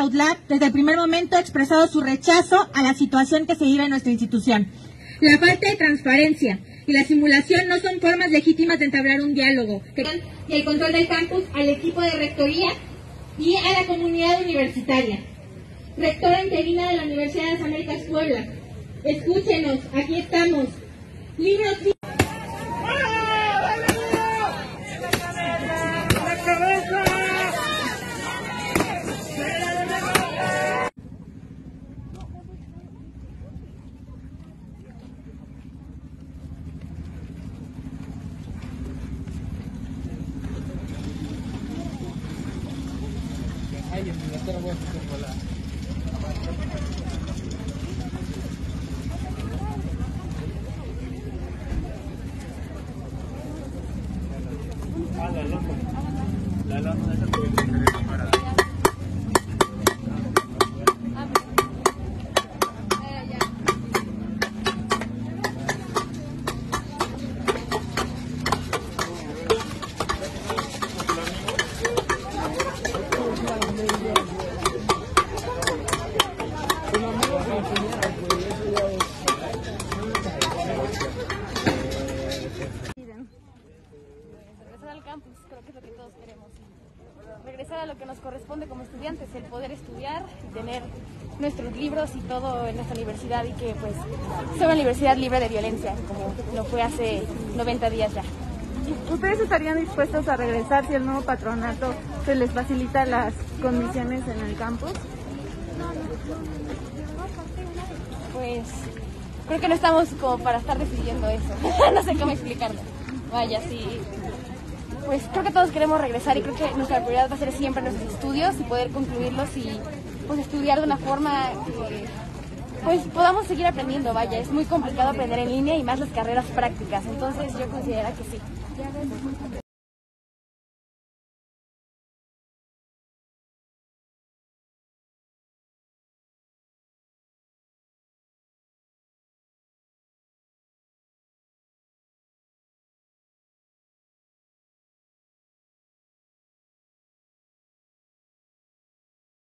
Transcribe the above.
CAUTLAB desde el primer momento ha expresado su rechazo a la situación que se vive en nuestra institución. La falta de transparencia y la simulación no son formas legítimas de entablar un diálogo. Y el control del campus al equipo de rectoría y a la comunidad universitaria. Rectora interina de la Universidad de las Américas Puebla, escúchenos, aquí estamos. Libros. Regresar al campus, creo que es lo que todos queremos. Regresar a lo que nos corresponde como estudiantes, el poder estudiar y tener nuestros libros y todo en nuestra universidad, y que pues sea una universidad libre de violencia, como lo fue hace 90 días ya. ¿Ustedes estarían dispuestos a regresar si el nuevo patronato se les facilita las condiciones en el campus? Pues creo que no estamos como para estar decidiendo eso. No sé cómo explicarlo. Vaya, sí. Pues creo que todos queremos regresar, y creo que nuestra prioridad va a ser siempre nuestros estudios y poder concluirlos y pues estudiar de una forma que pues podamos seguir aprendiendo. Vaya, es muy complicado aprender en línea y más las carreras prácticas, entonces yo considero que sí.